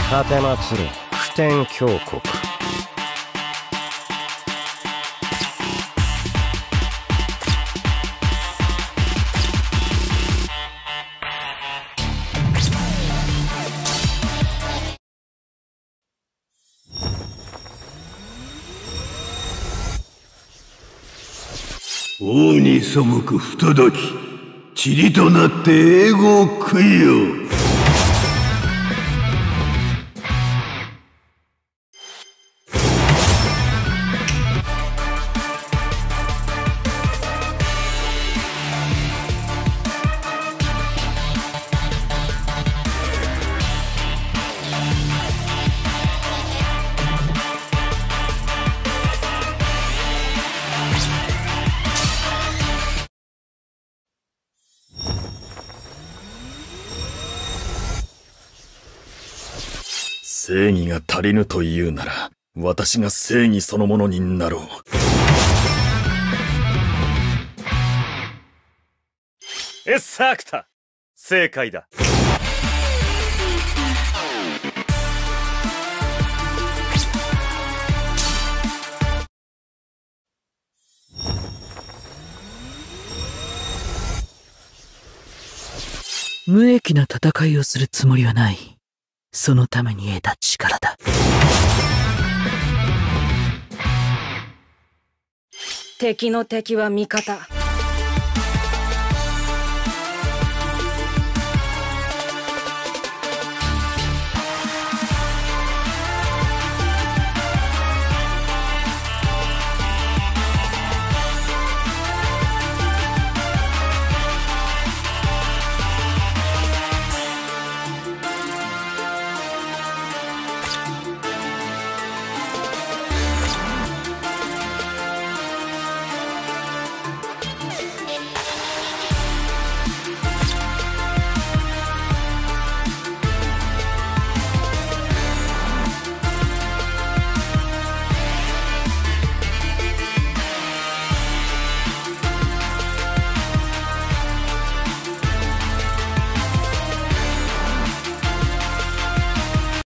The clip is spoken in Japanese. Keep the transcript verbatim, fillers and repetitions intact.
立てまつる普天峡谷。 王に背く不届き、塵となって永劫食いよ。 正義が足りぬというなら、私が正義そのものになろう。 エッサークタ、正解だ。 無益な戦いをするつもりはない。そのために得た力だ。 敵の敵は味方。